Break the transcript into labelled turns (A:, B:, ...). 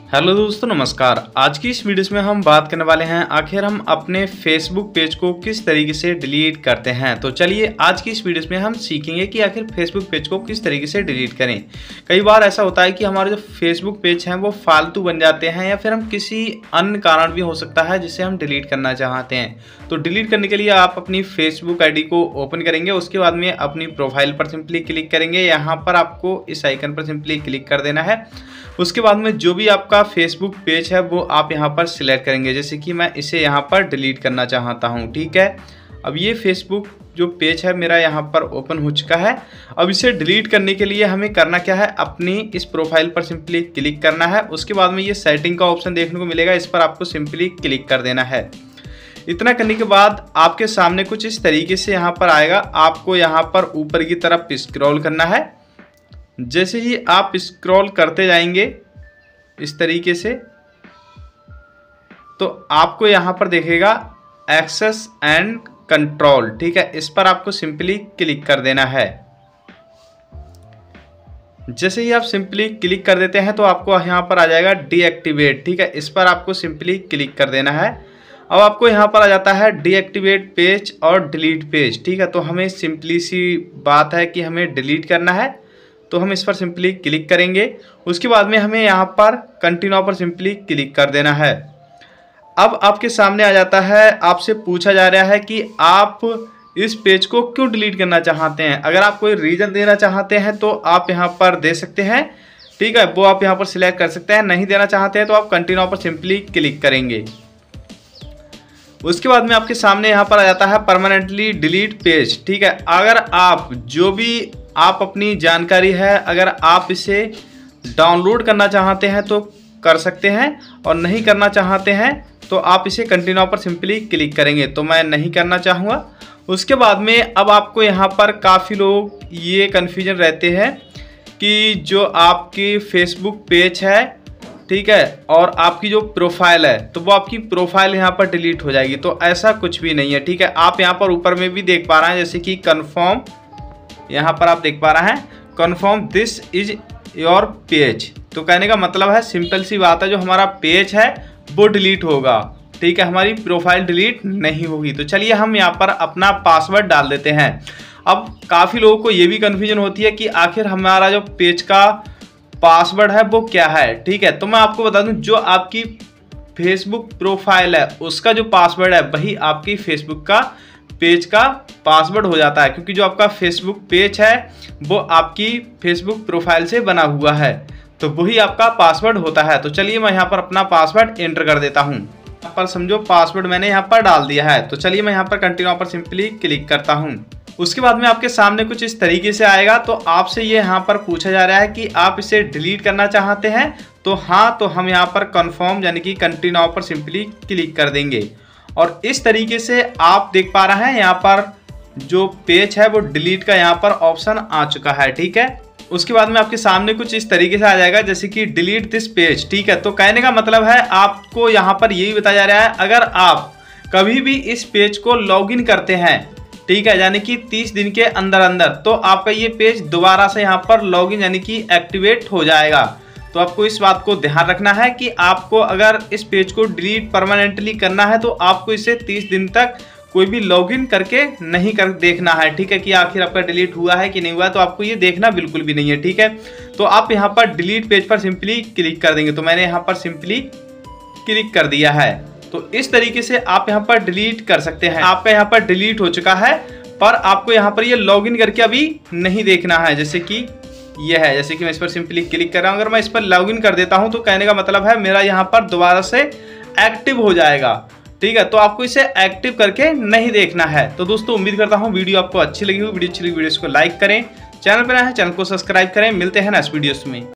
A: Hello दोस्तों, नमस्कार। आज की इस वीडियो में हम बात करने वाले हैं आखिर हम अपने फेसबुक पेज को किस तरीके से डिलीट करते हैं। तो चलिए आज की इस वीडियो में हम सीखेंगे कि आखिर फेसबुक पेज को किस तरीके से डिलीट करें। कई बार ऐसा होता है कि हमारे जो फेसबुक पेज हैं वो फालतू बन जाते हैं या फिर हम किसी अन्य कारण भी हो सकता है जिसे हम डिलीट करना चाहते हैं। तो डिलीट करने के लिए आप अपनी फेसबुक आई डी को ओपन करेंगे, उसके बाद में अपनी प्रोफाइल पर सिंपली क्लिक करेंगे। यहाँ पर आपको इस आइकन पर सिंपली क्लिक कर देना है। उसके बाद में जो भी आपका फेसबुक पेज है वो आप यहाँ पर सिलेक्ट करेंगे। जैसे कि मैं इसे यहाँ पर डिलीट करना चाहता हूँ, ठीक है। अब ये फेसबुक जो पेज है मेरा यहाँ पर ओपन हो चुका है। अब इसे डिलीट करने के लिए हमें करना क्या है, अपनी इस प्रोफाइल पर सिंपली क्लिक करना है। उसके बाद में ये सेटिंग का ऑप्शन देखने को मिलेगा, इस पर आपको सिंपली क्लिक कर देना है। इतना करने के बाद आपके सामने कुछ इस तरीके से यहाँ पर आएगा। आपको यहाँ पर ऊपर की तरफ स्क्रॉल करना है। जैसे ही आप स्क्रॉल करते जाएंगे इस तरीके से, तो आपको यहाँ पर देखेगा एक्सेस एंड कंट्रोल, ठीक है। इस पर आपको सिंपली क्लिक कर देना है। जैसे ही आप सिंपली क्लिक कर देते हैं तो आपको यहाँ पर आ जाएगा डीएक्टिवेट, ठीक है। इस पर आपको सिंपली क्लिक कर देना है। अब आपको यहाँ पर आ जाता है डीएक्टिवेट पेज और डिलीट पेज, ठीक है। तो हमें सिंपली सी बात है कि हमें डिलीट करना है, तो हम इस पर सिंपली क्लिक करेंगे। उसके बाद में हमें यहाँ पर कंटिन्यू पर सिंपली क्लिक कर देना है। अब आपके सामने आ जाता है, आपसे पूछा जा रहा है कि आप इस पेज को क्यों डिलीट करना चाहते हैं। अगर आप कोई रीज़न देना चाहते हैं तो आप यहाँ पर दे सकते हैं, ठीक है। वो आप यहाँ पर सिलेक्ट कर सकते हैं। नहीं देना चाहते हैं तो आप कंटिन्यू पर सिंपली क्लिक करेंगे। उसके बाद में आपके सामने यहाँ पर आ जाता है परमानेंटली डिलीट पेज, ठीक है। अगर आप जो भी आप अपनी जानकारी है, अगर आप इसे डाउनलोड करना चाहते हैं तो कर सकते हैं, और नहीं करना चाहते हैं तो आप इसे कंटिन्यू पर सिंपली क्लिक करेंगे। तो मैं नहीं करना चाहूँगा। उसके बाद में अब आपको यहाँ पर काफ़ी लोग ये कन्फ्यूजन रहते हैं कि जो आपकी फेसबुक पेज है, ठीक है, और आपकी जो प्रोफाइल है तो वो आपकी प्रोफाइल यहाँ पर डिलीट हो जाएगी। तो ऐसा कुछ भी नहीं है, ठीक है। आप यहाँ पर ऊपर में भी देख पा रहे हैं, जैसे कि कन्फर्म, यहाँ पर आप देख पा रहे हैं confirm this is your page. तो कहने का मतलब है, सिंपल सी बात है, जो हमारा पेज है वो डिलीट होगा, ठीक है, हमारी प्रोफाइल डिलीट नहीं होगी। तो चलिए हम यहाँ पर अपना पासवर्ड डाल देते हैं। अब काफ़ी लोगों को ये भी कन्फ्यूजन होती है कि आखिर हमारा जो पेज का पासवर्ड है वो क्या है, ठीक है। तो मैं आपको बता दूं, जो आपकी फेसबुक प्रोफाइल है उसका जो पासवर्ड है वही आपकी फेसबुक का पेज का पासवर्ड हो जाता है, क्योंकि जो आपका फेसबुक पेज है वो आपकी फेसबुक प्रोफाइल से बना हुआ है, तो वही आपका पासवर्ड होता है। तो चलिए मैं यहाँ पर अपना पासवर्ड एंटर कर देता हूँ। यहाँ पर समझो पासवर्ड मैंने यहाँ पर डाल दिया है। तो चलिए मैं यहाँ पर कंटिन्यू पर सिंपली क्लिक करता हूँ। उसके बाद में आपके सामने कुछ इस तरीके से आएगा। तो आपसे ये यहाँ पर पूछा जा रहा है कि आप इसे डिलीट करना चाहते हैं, तो हाँ, तो हम यहाँ पर कन्फर्म यानी कि कंटिन्यू पर सिंपली क्लिक कर देंगे। और इस तरीके से आप देख पा रहे हैं यहाँ पर जो पेज है वो डिलीट का यहाँ पर ऑप्शन आ चुका है, ठीक है। उसके बाद में आपके सामने कुछ इस तरीके से आ जाएगा, जैसे कि डिलीट दिस पेज, ठीक है। तो कहने का मतलब है आपको यहाँ पर यही बताया जा रहा है, अगर आप कभी भी इस पेज को लॉगिन करते हैं, ठीक है, यानी कि 30 दिन के अंदर अंदर, तो आपका ये पेज दोबारा से यहाँ पर लॉगिन यानी कि एक्टिवेट हो जाएगा। तो आपको इस बात को ध्यान रखना है कि आपको अगर इस पेज को डिलीट परमानेंटली करना है तो आपको इसे 30 दिन तक कोई भी लॉगिन करके नहीं कर देखना है, ठीक है, कि आखिर आपका डिलीट हुआ है कि नहीं हुआ। तो आपको ये देखना बिल्कुल भी नहीं है, ठीक है। तो आप यहाँ पर डिलीट पेज पर सिंपली क्लिक कर देंगे। तो मैंने यहाँ पर सिंपली क्लिक कर दिया है। तो इस तरीके से आप यहाँ पर डिलीट कर सकते हैं। आपका यहाँ पर डिलीट हो चुका है, पर आपको यहाँ पर ये लॉगिन करके अभी नहीं देखना है। जैसे कि ये है, जैसे कि मैं इस पर सिंपली क्लिक कर रहा हूँ। अगर मैं इस पर लॉगिन कर देता हूँ तो कहने का मतलब है मेरा यहाँ पर दोबारा से एक्टिव हो जाएगा, ठीक है। तो आपको इसे एक्टिव करके नहीं देखना है। तो दोस्तों उम्मीद करता हूँ वीडियो आपको अच्छी लगी हो। वीडियो अच्छी लगी वीडियो को लाइक करें, चैनल पर नए हैं चैनल को सब्सक्राइब करें। मिलते हैं नेक्स्ट वीडियोस में।